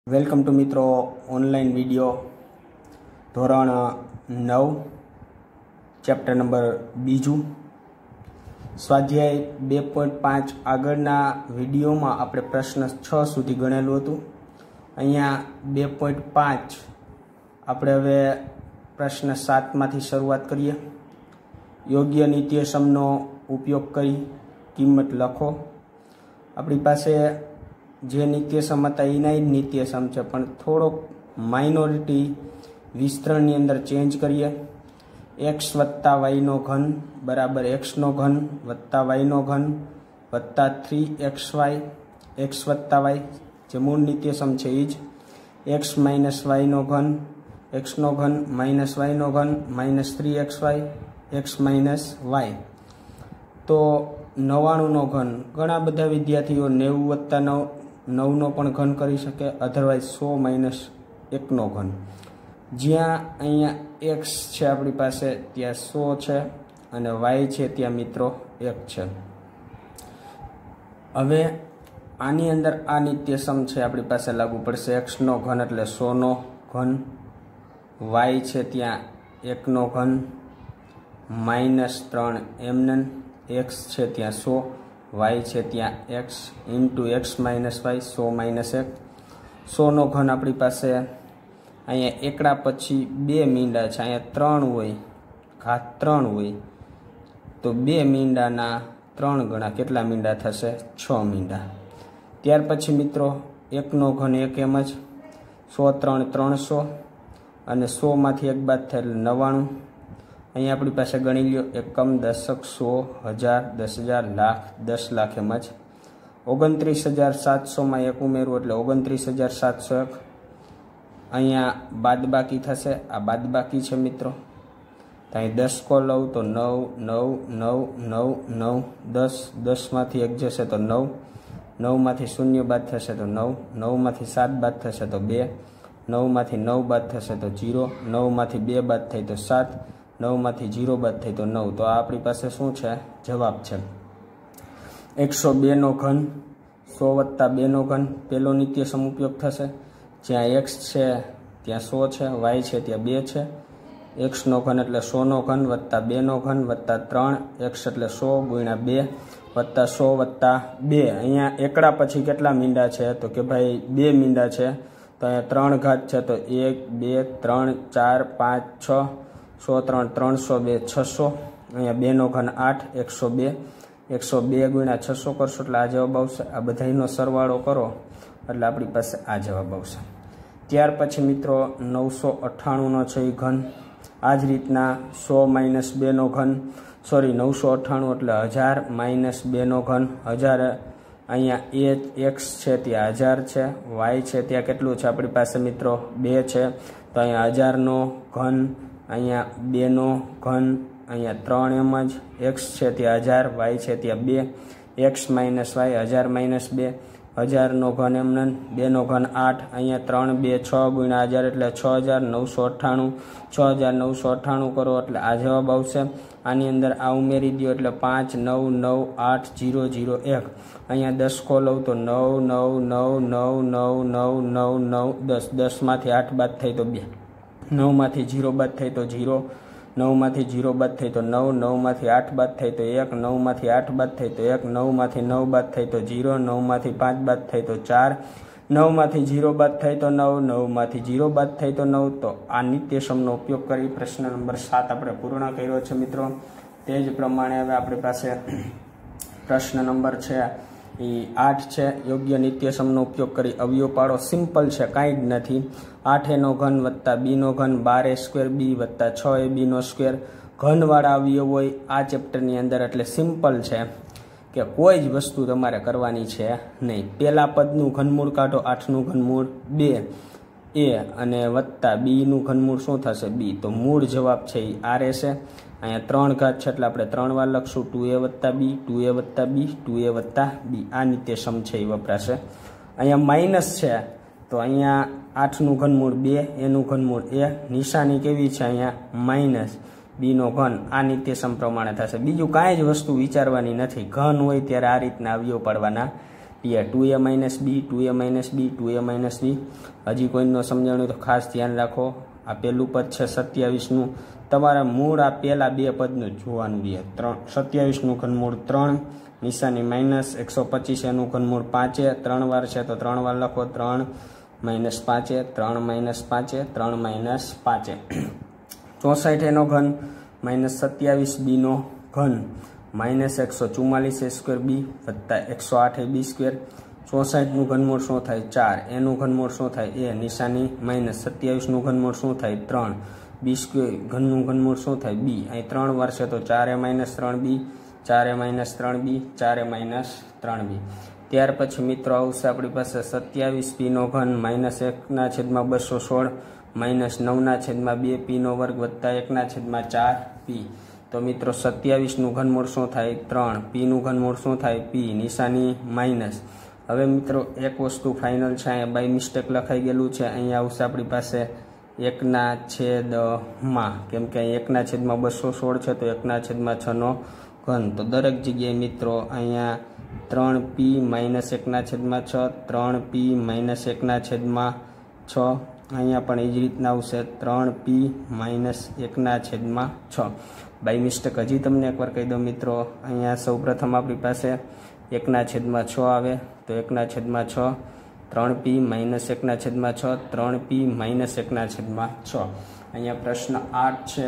Welcome to મિત્રો online video ધોરણ 9 chapter number 2 સ્વાધ્યાય 2.5 આગળના વિડીયોમાં આપણે પ્રશ્ન 6 સુધી ગણેલું હતું। અહીંયા 2.5 આપણે હવે પ્રશ્ન 7 માંથી શરૂઆત કરીએ। યોગ્ય નિત્યસમનો ઉપયોગ કરી કિંમત લખો। આપણી પાસે જે નિત્યસમ હતા એના જ નિત્યસમ છે, પણ થોડોક માઇનોરિટી વિસ્તરણની અંદર ચેન્જ કરીએ। x વત્તા વાયનો ઘન બરાબર xનો ઘન વત્તા વાયનો ઘન વત્તા 3xy x વત્તા વાય જે મૂળ નિત્યસમ છે એ જ x માઇનસ વાયનો ઘન xનો ઘન માઇનસ વાયનો ઘન minus 3xy x minus Y. તો 99 નો ઘન ઘણા બધા વિદ્યાર્થીઓ 90 વત્તા 9નો પણ ઘન કરી શકે, અધરવાઇઝ 100 માઇનસ 1નો ઘન। જ્યાં અહીંયા x છે આપણી પાસે ત્યાં 100 છે અને y છે ત્યાં મિત્રો 1 છે। હવે આની અંદર આ નિત્યસમ છે આપણી પાસે લાગુ પડશે। x નો ઘન એટલે 100નો ઘન, y છે ત્યાં 1નો ઘન માઇનસ 3 mn, x છે ત્યાં 100, y છે ત્યાં x into x minus y 100 minus 1। 100નો ઘન આપણી પાસે અહીંયા એકડા પછી 2 મીંડા છે, અહીંયા 3 હોય ઘાત 3 હોય તો 2 મીંડાના 3 ગણા કેટલા મીંડા થશે? 6 મીંડા। ત્યાર પછી મિત્રો 1નો ઘન 1 એમ જ 100 3 300 અને 100 માંથી 1 બાદ થાય એટલે 99। અહીંયા આપણી પાસે ગણી લ્યો એકમ, દશક, 100, 1000, 10,000, લાખ, 10 લાખ એમ જ 29,700માં 1 ઉમેરવું એટલે 29,701। અહીંયા બાદબાકી થશે, આ બાદબાકી છે મિત્રો, તો અહીં 10 કો લઉં તો 9 9 9 9 9 10, 10 માંથી 1 જશે તો 9, 9 માંથી 0 બાદ થશે તો 9, 9 માંથી 7 બાદ થશે તો 2, 9 માંથી 9 બાદ થશે તો 0, 9 માંથી 2 બાદ થાય તો 7, 9 માંથી 0 બાદ થાય તો 9। તો આ આપણી પાસે શું છે? જવાબ છે 102 નો ઘન 100 વત્તા 2 નો ઘન। પહેલો નિત્યસમ ઉપયોગ થશે, જ્યાં x છે ત્યાં 100 છે, y છે ત્યાં 2 છે। x નો ઘન એટલે 100 નો ઘન વત્તા 2 નો ઘન વત્તા 3, x એટલે 100 ગુણ્યા 2 વત્તા 100 વત્તા 2। અહીંયા એકડા પછી કેટલા મીંડા છે? તો કે ભાઈ 2 મીંડા છે, તો અહીંયા 3 ઘાત છે તો 1 2 3 4 5 6, 100 3 302 600। અહીંયા 2 નો ઘન 8, 102, 102 ગુણ્યા 600 કરશો એટલે આ જવાબ આવશે। આ બધાનો સરવાળો કરો એટલે આપણી પાસે આ જવાબ આવશે। ત્યાર પછી મિત્રો 998નો છે એ ઘન, આ જ રીતના 100 માઇનસ 2 નો ઘન, સોરી 998 એટલે 1000 માઇનસ 2 નો ઘન, 1000 અહીંયા x છે ત્યાં 1000 છે, y છે ત્યાં કેટલું છે આપણી પાસે મિત્રો 2 છે, તો અહીંયા 1000નો ઘન, અહીંયા 2 નો ઘન, અહીંયા 3 એમ જ, x છે ત્યાં 1000, y છે ત્યાં 2, x માઇનસ y 1000 માઇનસ 2, 1000નો ઘન એમને 2 નો ઘન 8, અહીંયા 3 2 6 ગુણ્યા 1000 એટલે 6998, 6998 કરો એટલે આ જવાબ આવશે। આની અંદર આ ઉમેરી દો એટલે 5 9 9 8 0 0 1। અહીંયા 10 કો લઉં તો 9 9 9 9 9 9 9 9 10, 10 માંથી 8 બાદ થાય તો 2, 9 માંથી 0 બાદ થાય તો 0, 9 માંથી 0 બાદ થાય તો 9, 9 માંથી 8 બાદ થાય તો 1, 9 માંથી 8 બાદ થાય તો 1, 9 માંથી 9 બાદ થાય તો 0, 9 માંથી 5 બાદ થાય તો 4, 9 માંથી 0 બાદ થાય તો 9, 9 માંથી 0 બાદ થાય તો 9। તો આ નિત્યસમનો ઉપયોગ કરી પ્રશ્ન નંબર 7 આપણે પૂર્ણ કર્યો છે મિત્રો। તે જ પ્રમાણે હવે આપણી પાસે પ્રશ્ન નંબર છે એ 8 છે। યોગ્ય નિત્યસમનો ઉપયોગ કરી અવયવ પાડો। સિમ્પલ છે, કાંઈ જ નથી। 8a નો ઘન વત્તા b નો ઘન 12a² b વત્તા 6ab નો સ્ક્વેર ઘનવાળા અવયવ હોય આ ચેપ્ટરની અંદર, એટલે સિમ્પલ છે કે કોઈ જ વસ્તુ તમારે કરવાની છે નહીં। પહેલા પદનું ઘનમૂળ કાઢો, 8નું ઘનમૂળ 2 a અને વત્તા બીનું ઘનમૂળ શું થશે? b, તો મૂળ જવાબ છે એ આ રહેશે। અહીંયા 3 ઘાત છે એટલે આપણે 3 વાર લખશું 2a વત્તા b 2a વત્તા b 2a વત્તા b, આ નિત્યસમ છે એ વપરાશે। અહીંયા માઇનસ છે તો અહીંયા 8નું ઘનમૂળ 2, એનું ઘનમૂળ a, નિશાની કેવી છે અહીંયા માઇનસ, b નો ઘન, આ નિત્યસમ પ્રમાણે થશે। બીજું કાંઈ જ વસ્તુ વિચારવાની નથી, ઘન હોય ત્યારે આ રીતના અવયવ પાડવાના ટીઆર 2a minus b 2a minus b 2a minus b. હજી કોઈનો સમજાણું તો ખાસ ધ્યાન રાખો. આ પહેલું પદ છે 27નું. તમારા મૂળ આ પહેલાં બે પદનું જોવાનું રહે. 27નું ઘનમૂળ 3, નિશાની માઇનસ, 125 એનું ઘનમૂળ 5, 3 વાર છે તો 3 વાર લખો. 3 માઇનસ 5, 3 માઇનસ 5, 3 માઇનસ 5. 64 એનો ઘન માઇનસ 27 બીનો ઘન માઇનસ 144 એ સ્ક્વેર બી વત્તા 108 એ બી સ્ક્વેર. 64નું ઘનમૂળ શું થાય? 4. એનું ઘનમૂળ શું થાય? એ. નિશાની માઇનસ. 27નું ઘનમૂળ શું થાય? 3. બી સ્ક્વેર ઘનનું ઘનમૂળ શું થાય? બી. અહીં 3 વાર છે તો 4a minus 3b, 4a minus 3b, 4a minus 3b. ત્યાર પછી મિત્રો આવશે આપણી પાસે 27 પીનો ઘન માઇનસ 1/216 માઇનસ 9/2 પીનો વર્ગ વત્તા 1/4 પી. તો મિત્રો 27નું ઘનમૂળ શું થાય? 3. પીનું ઘનમૂળ શું થાય? પી. નિશાની માઇનસ. હવે મિત્રો એક વસ્તુ ફાઇનલ છે, અહીંયા બાય મિસ્ટેક લખાઈ ગયેલું છે. અહીંયા આવશે આપણી પાસે 1/માં, કેમ કે અહીં 1/216 છે તો 1/6 નો ઘન. તો દરેક જગ્યાએ મિત્રો અહીંયા 3p માઇનસ 1/6, 3p માઇનસ 1/6. અહીંયા પણ એ જ રીતના આવશે 3p માઇનસ 1/6. બાય મિસ્ટેક હજી તમને એકવાર કહી દઉં મિત્રો, અહીંયા સૌપ્રથમ આપણી પાસે 1/6 આવે તો 1/6, 3p માઇનસ 1/6, 3p માઇનસ 1/6. અહીંયા પ્રશ્ન 8 છે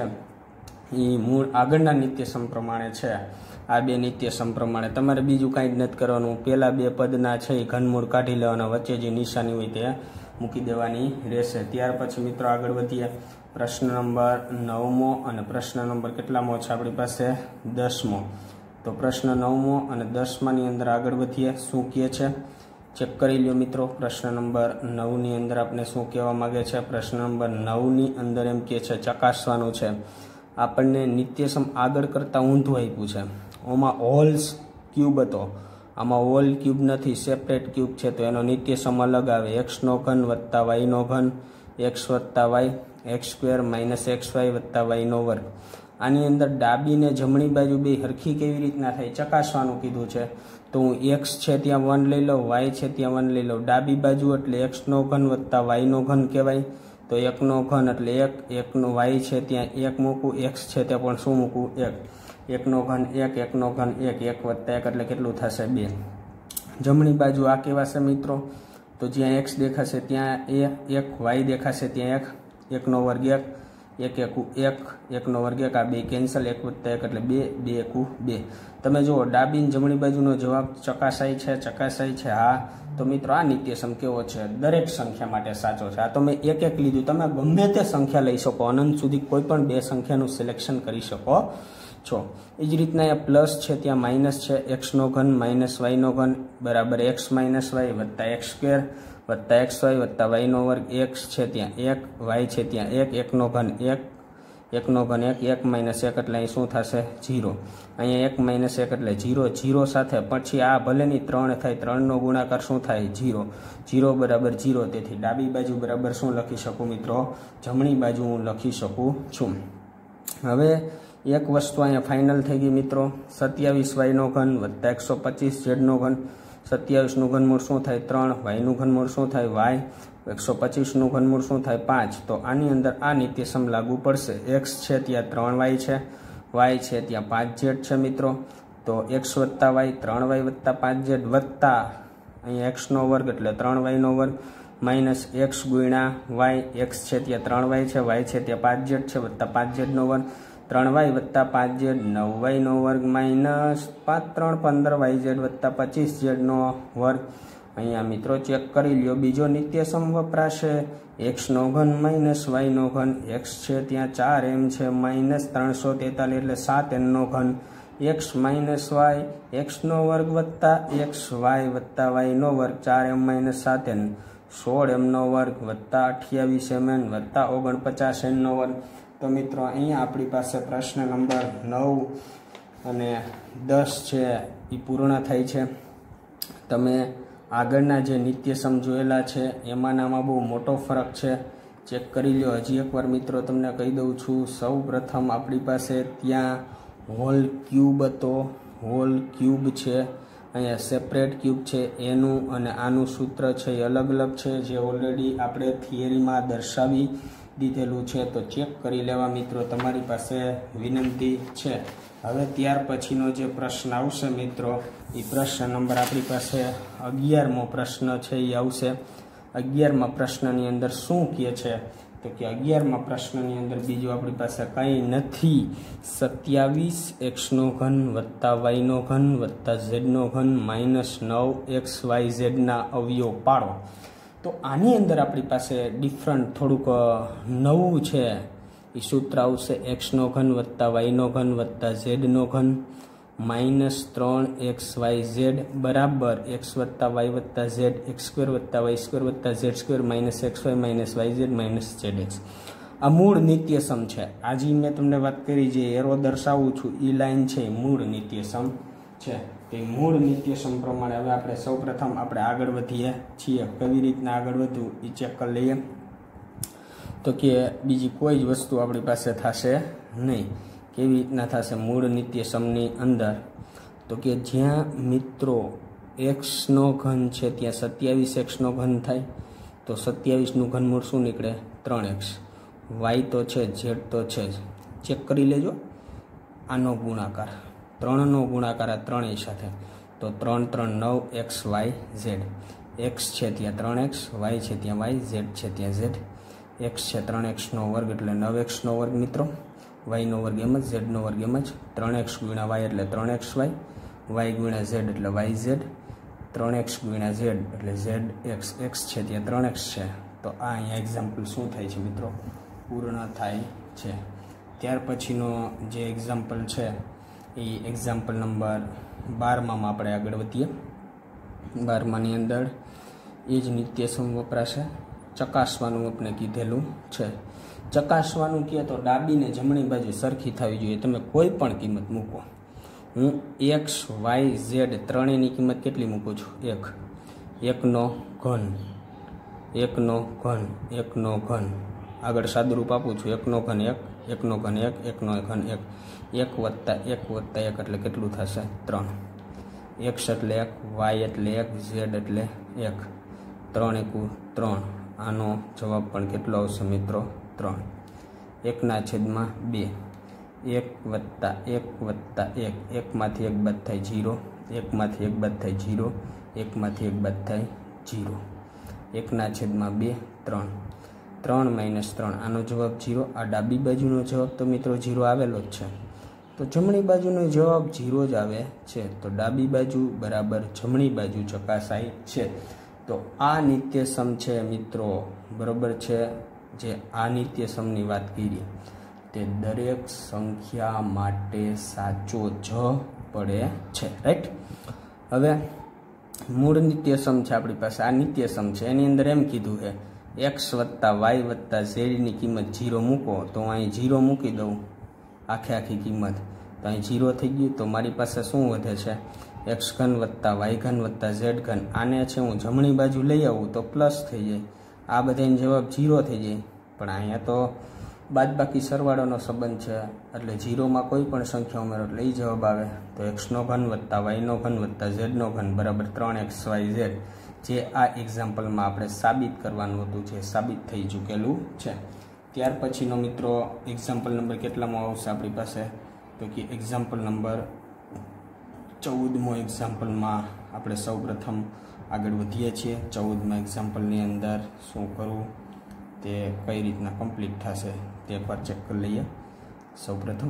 એ મૂળ આગળના નિત્યસમ પ્રમાણે છે. આ બે નિત્યસમ પ્રમાણે તમારે બીજું કાંઈ જ નથી કરવાનું. પહેલા બે પદના છે એ ઘનમૂળ કાઢી લેવાના, વચ્ચે જે નિશાની હોય તે મૂકી દેવાની રહેશે. ત્યાર પછી મિત્રો આગળ વધીએ. પ્રશ્ન નંબર 9મો અને પ્રશ્ન નંબર કેટલામો છે આપણી પાસે? 10મો. તો પ્રશ્ન 9મો અને 10માની અંદર આગળ વધીએ. શું કહે છે ચેક કરી લ્યો મિત્રો. પ્રશ્ન નંબર 9ની અંદર આપણે શું કહેવા માગે છે? પ્રશ્ન નંબર 9ની અંદર એમ કહે છે ચકાસવાનું છે. આપણને નિત્યસમ આગળ કરતાં ઊંધું આપ્યું છે. આમાં હોલ્સ ક્યુબ હતો, આમાં હોલ ક્યુબ નથી, સેપરેટ ક્યુબ છે તો એનો નિત્યસમ અલગ આવે. એક્સનો ઘન વત્તા વાયનો ઘન, એક્સ વત્તા y, x square minus x y વત્તા વાયનો વર્ગ. આની અંદર ડાબી ને જમણી બાજુ બે હરખી કેવી રીતના થાય ચકાસવાનું કીધું છે. તો હું એક્સ છે ત્યાં 1 લઈ લઉં, વાય છે ત્યાં 1 લઈ લઉં. ડાબી બાજુ એટલે એક્સનો ઘન વત્તા વાયનો ઘન કહેવાય. તો 1નો ઘન એટલે 1, 1નો વાય છે ત્યાં 1 મૂકું, એક્સ છે ત્યાં પણ શું મૂકું? 1. 1નો ઘન 1, 1નો ઘન 1, 1 વત્તા 1 એટલે કેટલું થશે? 2. જમણી બાજુ આ કહેવાશે મિત્રો. તો જ્યાં એક્સ દેખાશે ત્યાં 1, વાય દેખાશે ત્યાં 1, 1નો વર્ગ 1, 1 એકુ 1, 1નો વર્ગ 1, આ બે કેન્સલ, 1 વત્તા 1 એટલે 2, 2 એકુ 2. તમે જુઓ ડાબી જમણી બાજુનો જવાબ ચકાસાય છે. હા તો મિત્રો આ નિત્યસમ કેવો છે? દરેક સંખ્યા માટે સાચો છે. આ તો મેં એક એક લીધું, તમે ગમે તે સંખ્યા લઈ શકો, અનંત સુધી કોઈ પણ બે સંખ્યાનું સિલેક્શન કરી શકો છો. એ જ રીતના અહીંયા પ્લસ છે ત્યાં માઇનસ છે. એક્સનો ઘન માઇનસ વાયનો ઘન બરાબર એક્સ માઇનસ વાય વત્તા એક્સ સ્ક્વેર વત્તા એક્સ વાય વત્તા વાયનો વર્ગ. એક્સ છે ત્યાં 1, વાય છે ત્યાં 1, 1નો ઘન 1, 1નો ઘન 1, 1 માઇનસ 1 એટલે અહીં શું થશે? 0. અહીંયા 1 માઇનસ 1 એટલે 0, 0 સાથે પછી આ ભલેની 3 થાય, 3નો ગુણાકાર શું થાય? 0. 0 બરાબર 0. તેથી ડાબી બાજુ બરાબર શું લખી શકું મિત્રો? જમણી બાજુ હું લખી શકું છું. હવે એક વસ્તુ અહીંયા ફાઇનલ થઈ ગઈ મિત્રો. 27 વાયનો ઘન વત્તા 125 ઝેડનો ઘન. 27નું ઘનમૂળ શું થાય? 3. વાયનું ઘનમૂળ શું થાય? વાય. 125નું ઘનમૂળ શું થાય? 5. તો આની અંદર આ નિત્યસમ લાગુ પડશે. એક્સ છે ત્યાં 3y છે, વાય છે ત્યાં 5z છે મિત્રો. તો એક્સ વત્તા વાય 3y વત્તા 5z વત્તા અહીંયા એક્સનો વર્ગ એટલે 3yનો વર્ગ માઇનસ એક્સ ગુણ્યા વાય. એક્સ છે ત્યાં 3y છે, વાય છે ત્યાં 5z છે વત્તા 5zનો વર્ગ. 3y વત્તા 5z 9yનો વર્ગ માઇનસ 5 3 15yz વત્તા 25zનો વર્ગ. અહીંયા મિત્રો ચેક કરી લ્યો બીજો નિત્યસમ વપરાશે. એક્સનો ઘન માઇનસ વાયનો ઘન. એક્સ છે ત્યાં 4m છે માઇનસ 343 એટલે 7nનો ઘન. એક્સ માઇનસ વાય એક્સનો વર્ગ વત્તા એક્સ વાય વત્તા વાયનો વર્ગ 4m માઇનસ 7n 16mનો વર્ગ વત્તા 28mn વત્તા 49nનો વર્ગ. તો મિત્રો અહીંયા આપણી પાસે પ્રશ્ન નંબર 9 અને 10 છે એ પૂર્ણ થાય છે. તમે આગળના જે નિત્યસમ જોયેલા છે એમાંનામાં બહુ મોટો ફરક છે, ચેક કરી લો. હજી એકવાર મિત્રો તમને કહી દઉં છું. સૌ પ્રથમ આપણી પાસે ત્યાં હોલ ક્યુબ હતો, હોલ ક્યુબ છે. અહીંયા સેપરેટ ક્યુબ છે એનું અને આનું સૂત્ર છે એ અલગ અલગ છે, જે ઓલરેડી આપણે થિયરીમાં દર્શાવી દીધેલું છે, તો ચેક કરી લેવા મિત્રો, તમારી પાસે વિનંતી છે। હવે ત્યાર પછીનો જે પ્રશ્ન આવશે મિત્રો, એ પ્રશ્ન નંબર આપણી પાસે 11મો પ્રશ્ન છે એ આવશે। 11મા પ્રશ્નની અંદર શું કહે છે, તો કે 11મા પ્રશ્નની અંદર બીજું આપણી પાસે કંઈ નથી, 27x³ + y³ + z³ -9xyz ના અવયવ પાડો। તો આની અંદર આપણી પાસે ડિફરન્ટ થોડુંક નવું છે, એ સૂત્ર આવશે x³ + y³ + z³ -3xyz બરાબર x + y + z x² + y² + z² -xy -yz zx। આ મૂળ નિત્યસમ છે। આજે મેં તમને વાત કરી, જે એરો દર્શાવું છું એ લાઈન છે એ મૂળ નિત્યસમ છે। તો એ મૂળ નિત્યસમ પ્રમાણે હવે આપણે સૌપ્રથમ આપણે આગળ વધીએ છીએ। કેવી રીતના આગળ વધવું એ ચેક કરી લઈએ। તો કે બીજી કોઈ જ વસ્તુ આપણી પાસે થશે નહીં। કેવી રીતના થશે મૂળ નિત્યસમની અંદર, તો કે જ્યાં મિત્રો x³ છે ત્યાં 27x³ થાય, તો 27નું ઘનમૂળ શું નીકળે 3x, y તો છે z તો છે જ, ચેક કરી લેજો। આનો ગુણાકાર 3નો ગુણાકાર આ ત્રણેય સાથે, તો 3 × 3 = 9xyz, x છે ત્યાં 3x, y છે ત્યાં y, z છે ત્યાં z। x છે 3x² એટલે 9x² મિત્રો, y² એમ જ, z² એમ જ, 3x × y એટલે 3xy, y × z એટલે yz, 3x × z એટલે zx, x છે ત્યાં 3x છે। તો આ અહીંયા એક્ઝામ્પલ શું થાય છે મિત્રો, પૂર્ણ થાય છે। ત્યાર પછીનો જે એક્ઝામ્પલ છે એ એક્ઝામ્પલ નંબર 12માં આપણે આગળ વધીએ। 12માની અંદર એ જ નિત્યસમ વપરાશે। ચકાસવાનું આપણે કીધેલું છે। ચકાસવાનું કહે તો ડાબી ને જમણી બાજુ સરખી થવી જોઈએ। તમે કોઈ પણ કિંમત મૂકો, હું x y z ત્રણેયની કિંમત કેટલી મૂકું છું 1, 1નો ઘન, 1નો ઘન, 1નો ઘન, આગળ સાદુરૂપ આપું છું 1નો ઘન 1, 1નો ઘન 1, 1નો ઘન 1, 1 + 1 + 1 એટલે કેટલું થશે 3, x એટલે 1, y એટલે 1, z એટલે 1, 3 × 3, આનો જવાબ પણ કેટલો આવશે મિત્રો 3, 1/2, 1 + 1 + 1, 1માંથી 1 બાદ થાય 0, 1માંથી 1 બાદ થાય 0, 1માંથી 1 બાદ થાય 0, 1/2 3, 3 - 3, આનો જવાબ 0। આ ડાબી બાજુનો જવાબ તો મિત્રો 0 આવેલો જ છે, તો જમણી બાજુનો જવાબ 0 જ આવે છે। તો ડાબી બાજુ બરાબર જમણી બાજુ ચકાસાય છે। તો આ નિત્યસમ છે મિત્રો, બરાબર છે। જે આ નિત્યસમની વાત કરી તે દરેક સંખ્યા માટે સાચો જ પડે છે, રાઈટ। હવે મૂળ નિત્યસમ છે આપણી પાસે, આ નિત્યસમ છે, એની અંદર એમ કીધું છે x + y + z ની કિંમત 0 મૂકો, તો અહીં 0 મૂકી દઉં આખી કિંમત, તો અહીં 0 થઈ ગયું। તો મારી પાસે શું વધે છે x³ + y³ + z³, આને છે હું જમણી બાજુ લઈ આવું તો પ્લસ થઈ જાય, આ બધાનો જવાબ 0 થઈ જાય। પણ અહીંયા તો બાદબાકી સરવાળોનો સંબંધ છે, એટલે 0માં કોઈ પણ સંખ્યા ઉમેરો એટલે એ જવાબ આવે। તો x³ + y³ + z³ બરાબર 3xyz, જે આ એક્ઝામ્પલમાં આપણે સાબિત કરવાનું હતું, જે સાબિત થઈ ચૂકેલું છે। ત્યાર પછીનો મિત્રો એક્ઝામ્પલ નંબર કેટલામાં આવશે આપણી પાસે, તો કે એક્ઝામ્પલ નંબર 14મો એક્ઝામ્પલમાં આપણે સૌપ્રથમ આગળ વધીએ છીએ। 14મા એક્ઝામ્પલની અંદર શું કરવું, તે કઈ રીતના કમ્પ્લીટ થશે તે એકવાર ચેક કરી લઈએ। સૌપ્રથમ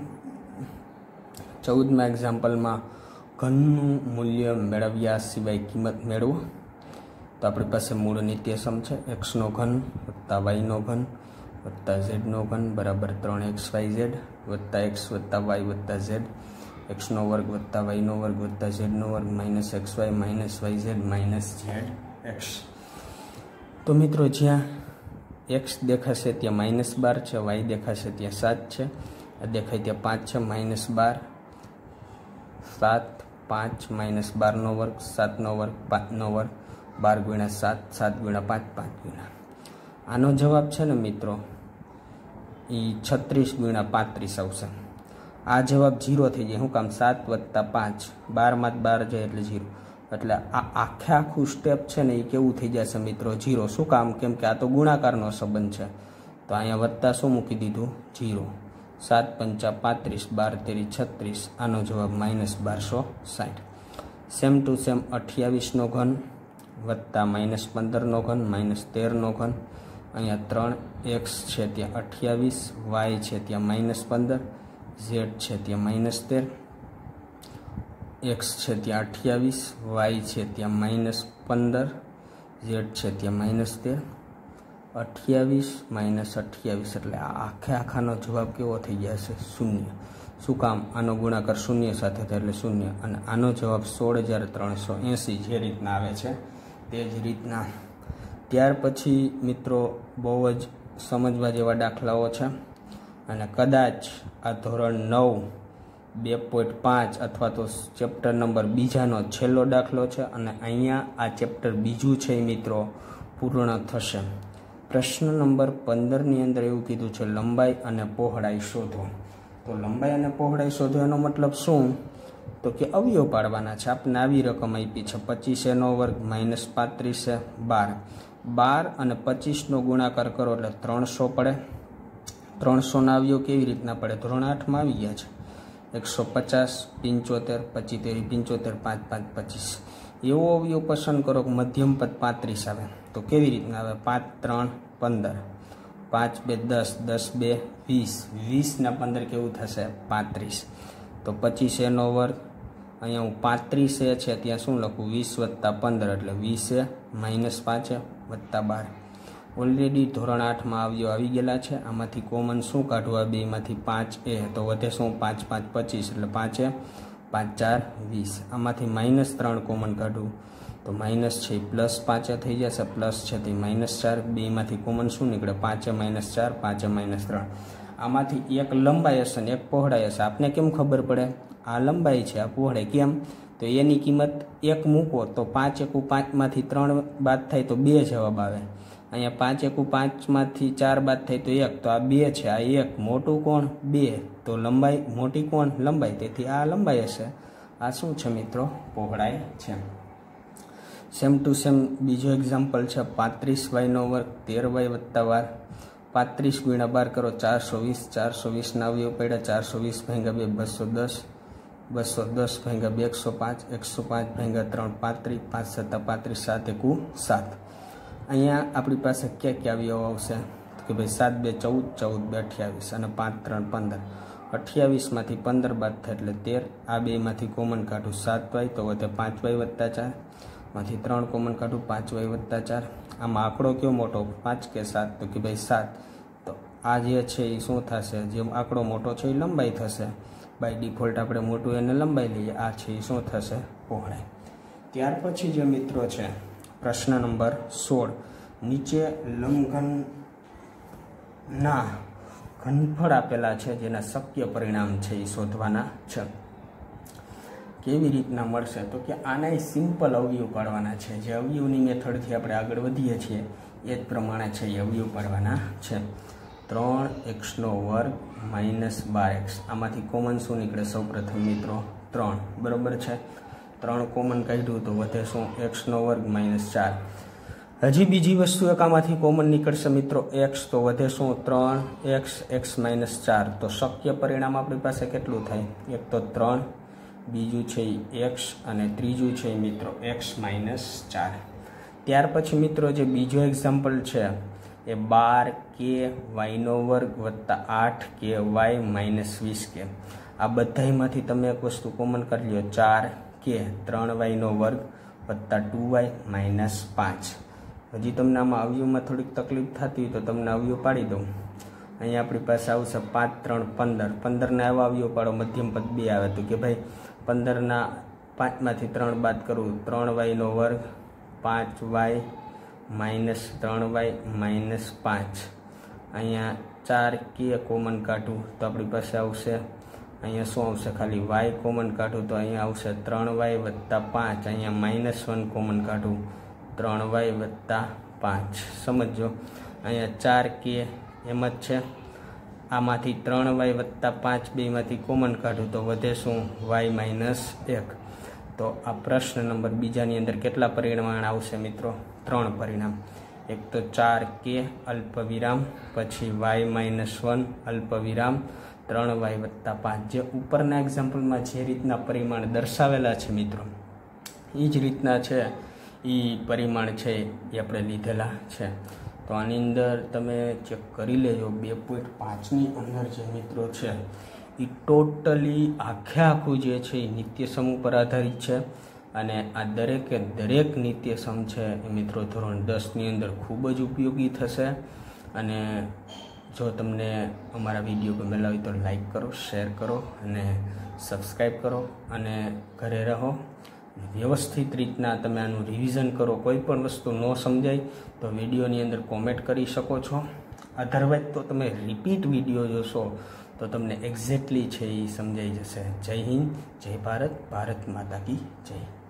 14મા એક્ઝામ્પલમાં ઘનનું મૂલ્ય મેળવ્યા સિવાય કિંમત મેળવો, તો આપણી પાસે મૂળ નિત્યસમ છે x³ + y³ + z³ બરાબર 3xyz + x + y + z, x² + y² + z² -xy -yz zx। તો મિત્રો જ્યાં x દેખાશે ત્યાં -12 છે, y દેખાશે ત્યાં 7 છે, આ દેખાય ત્યાં 5 છે, -12, 7, 5 -12² 7² 5² 12 × 7 7 × 5 5 × આનો જવાબ છે ને મિત્રો એ 36 × 35 આવશે। આ જવાબ 0 થઈ જાય, શું કામ 7 + 5, 12માં 12 જાય એટલે 0, એટલે આ આખું સ્ટેપ છે ને એ કેવું થઈ જશે મિત્રો 0। શું કામ? કેમ કે આ તો ગુણાકારનો સંબંધ છે, તો અહીંયા વત્તા શું મૂકી દીધું? 0। 7 પંચા 35, 12 તેરી 36, આનો જવાબ -1260। સેમ ટુ સેમ 28નો ઘન વત્તા -15નો ઘન -13નો ઘન, અહીંયા 3x છે ત્યાં 28, y છે ત્યાં -15, z છે ત્યાં -13, x છે ત્યાં 28, y છે ત્યાં -15, z છે ત્યાં -13, 28 - 28 એટલે આખાનો જવાબ કેવો થઈ જશે? 0। શું કામ? આનો ગુણાકાર 0 સાથે થાય એટલે 0, અને આનો જવાબ 16,380 જે રીતના આવે છે તે જ રીતના। ત્યાર પછી મિત્રો બહુ જ સમજવા જેવા દાખલાઓ છે, અને કદાચ આ ધોરણ 9 2.5 અથવા તો ચેપ્ટર નંબર બીજાનો છેલ્લો દાખલો છે, અને અહીંયા આ ચેપ્ટર બીજું છે મિત્રો પૂર્ણ થશે। પ્રશ્ન નંબર 15ની અંદર એવું કીધું છે લંબાઈ અને પહોળાઈ શોધો। તો લંબાઈ અને પહોળાઈ શોધો એનો મતલબ શું? તો કે અવયવ પાડવાના છે। આપણને આવી રકમ આપી છે 25a² -35 છે 12, 12 અને 25નો ગુણાકાર કરો એટલે 300 પડે। 300ના અવયવ કેવી રીતના પડે? ધોરણ 8માં આવી ગયા છે। 150, 75, 25 75, 5 5 25 એવો અવયવ પસંદ કરો કે મધ્યમ પદ 35 આવે। તો કેવી રીતના આવે? 5 3 15, 5 2 10, 10 2 20, 20 ના 15 કેવું થશે? 35। તો 25a², અહીંયા હું 35a છે ત્યાં શું લખું? 20 + 15 એટલે 20a -5 + 12। ઓલરેડી ધોરણ 8માં અવયવ આવી ગયેલા છે। આમાંથી કોમન શું કાઢવા? બેમાંથી 5a, તો વધે શું? 5 5 25 એટલે 5a, 5 4 20। આમાંથી -3 કોમન કાઢવું તો માઇનસ છે +5 થઈ જશે, પ્લસ છે તે -4, બેમાંથી કોમન શું નીકળે? 5a -4, 5a -3। આમાંથી એક લંબાઈ હશે ને એક પહોળાઈ હશે। આપને કેમ ખબર પડે? આ લંબાઈ છે, આ પહોળાઈ। કેમ? તો એની કિંમત 1 મૂકો તો 5 × 5 માંથી 3 બાદ થાય તો 2 જવાબ આવે। અહીંયા 5 × 5 માંથી 4 બાદ થાય તો 1, તો આ 2 છે, આ 1 મોટું કોણ? 2, તો લંબાઈ મોટી કોણ? લંબાઈ, તેથી આ લંબાઈ હશે। આ શું છે મિત્રો? પહોળાઈ છે। સેમ ટુ સેમ બીજો એક્ઝામ્પલ છે 35y² 13y + 12, 35 × 12 કરો 420, 420 ના અવયવ પડ્યા 420 × 2 210, 210 × 2 105, 105 × 3 35, 5 7 35, 7 1 7। અહીંયા આપણી પાસે ક્યાં અવયવ આવશે? કે ભાઈ 7 2 14, 14 2 28 અને 5 3 15। 28માંથી 15 બાદ થાય એટલે 13। આ બેમાંથી કોમન કાઢું 7y તો વધે 5y + 4, માંથી 3 કોમન કાઢું 5y + 4। આમાં આંકડો કેવો મોટો? 5 કે 7? તો કે ભાઈ 7। તો આ જે છે એ શું થશે? જે આંકડો મોટો છે એ લંબાઈ થશે। બાય ડિફોલ્ટ આપણે મોટું એને લંબાઈ લઈએ। આ છે એ શું થશે? પહોળાઈ। ત્યાર પછી જે મિત્રો છે પ્રશ્ન નંબર 16, નીચે લંબઘનના ઘનફળ આપેલા છે જેના શક્ય પરિણામ છે એ શોધવાના છે। કેવી રીતના મળશે? તો કે આના સિમ્પલ અવયવ પાડવાના છે। જે અવયવની મેથડથી આપણે આગળ વધીએ છીએ એ જ પ્રમાણે છે એ અવયવ પાડવાના છે। 3x² - 12x, આમાંથી કોમન શું નીકળે? સૌપ્રથમ મિત્રો 3, બરાબર છે। 3 કોમન કાઢ્યું તો વધે શું? x² - 4। હજી બીજી વસ્તુ એક આમાંથી કોમન નીકળશે મિત્રો x, તો વધે શું? 3x, x - 4। તો શક્ય પરિણામ આપણી પાસે કેટલું થાય? એક તો 3, બીજું છે x અને ત્રીજું છે મિત્રો x - 4। ત્યાર પછી મિત્રો જે બીજો એક્ઝામ્પલ છે એ 12k y² + 8k y - 20k। આ બધામાંથી તમે એક વસ્તુ કોમન કરી લો, 4k 3y² + 2y - 5। હજી તમને આમાં અવયવમાં થોડીક તકલીફ થતી હોય તો તમને અવયવ પાડી દઉં। અહીંયા આપણી પાસે આવશે 5 3 15, 15ના એવા અવયવ પાડો મધ્યમ પદ 2 આવે તો કે ભાઈ 15ના 5માંથી 3 બાદ કરું 3y², 5y - 3y - 5। અહીંયા 4k કોમન કાઢું તો આપણી પાસે આવશે, અહીંયા શું આવશે? ખાલી y કોમન કાઢું તો અહીંયા આવશે 3y + 5। અહીંયા -1 કોમન કાઢું 3y + 5। સમજો, અહીંયા 4k એમ જ છે। આમાંથી 3y + 5 બેમાંથી કોમન કાઢું તો વધે શું? y - 1। તો આ પ્રશ્ન નંબર બીજાની અંદર કેટલા પરિમાણ આવશે મિત્રો? 3 પરિણામ. એક તો 4k અલ્પવિરામ, પછી y-1 અલ્પવિરામ 3y + 5, જે ઉપરના એક્ઝામ્પલમાં જે રીતના પરિમાણ દર્શાવેલા છે મિત્રો, એ જ રીતના છે એ પરિમાણ છે એ આપણે લીધેલા છે. તો આની અંદર તમે ચેક કરી લેજો. 2.5ની અંદર જે મિત્રો છે એ ટોટલી આખું જે છે એ નિત્યસમ ઉપર આધારિત છે, અને આ દરેકે દરેક નિત્યસમ છે એ મિત્રો ધોરણ 10ની અંદર ખૂબ જ ઉપયોગી થશે. અને જો તમને અમારા વિડીયો ગમેલા હોય તો લાઈક કરો, શેર કરો અને સબસ્ક્રાઈબ કરો, અને ઘરે રહો. વ્યવસ્થિત રીતના તમે આનું રિવિઝન કરો. કોઈ પણ વસ્તુ ન સમજાય તો વિડીયોની અંદર કોમેન્ટ કરી શકો છો. અધરવાઇઝ તો તમે રિપીટ વિડીયો જોશો તો તમને એક્ઝેક્ટલી છે એ સમજાઈ જશે. જય હિન્દ, જય ભારત, ભારત માતા કી જય.